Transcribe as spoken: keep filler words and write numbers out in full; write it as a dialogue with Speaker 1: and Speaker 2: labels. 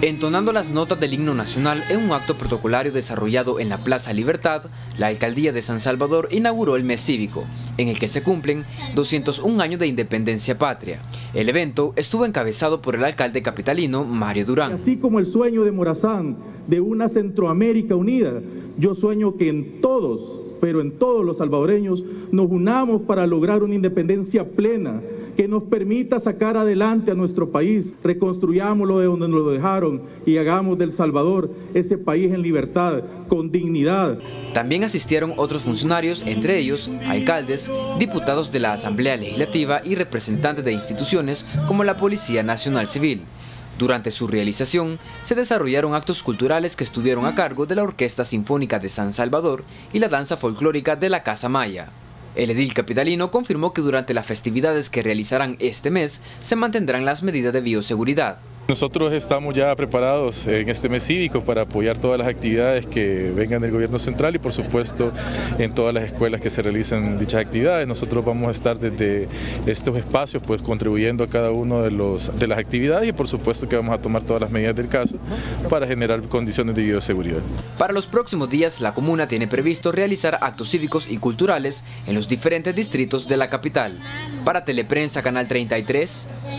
Speaker 1: Entonando las notas del himno nacional en un acto protocolario desarrollado en la Plaza Libertad, la Alcaldía de San Salvador inauguró el mes cívico, en el que se cumplen doscientos un años de independencia patria. El evento estuvo encabezado por el alcalde capitalino Mario Durán.
Speaker 2: Así como el sueño de Morazán de una Centroamérica unida, yo sueño que en todos, pero en todos los salvadoreños, nos unamos para lograr una independencia plena que nos permita sacar adelante a nuestro país, reconstruyámoslo de donde nos lo dejaron y hagamos del Salvador ese país en libertad, con dignidad.
Speaker 1: También asistieron otros funcionarios, entre ellos alcaldes, diputados de la Asamblea Legislativa y representantes de instituciones como la Policía Nacional Civil. Durante su realización, se desarrollaron actos culturales que estuvieron a cargo de la Orquesta Sinfónica de San Salvador y la danza folclórica de la Casa Maya. El edil capitalino confirmó que durante las festividades que realizarán este mes se mantendrán las medidas de bioseguridad.
Speaker 3: Nosotros estamos ya preparados en este mes cívico para apoyar todas las actividades que vengan del gobierno central y por supuesto en todas las escuelas que se realicen dichas actividades. Nosotros vamos a estar desde estos espacios pues contribuyendo a cada uno de, los, de las actividades y por supuesto que vamos a tomar todas las medidas del caso para generar condiciones de bioseguridad.
Speaker 1: Para los próximos días la comuna tiene previsto realizar actos cívicos y culturales en los diferentes distritos de la capital. Para Teleprensa Canal treinta y tres,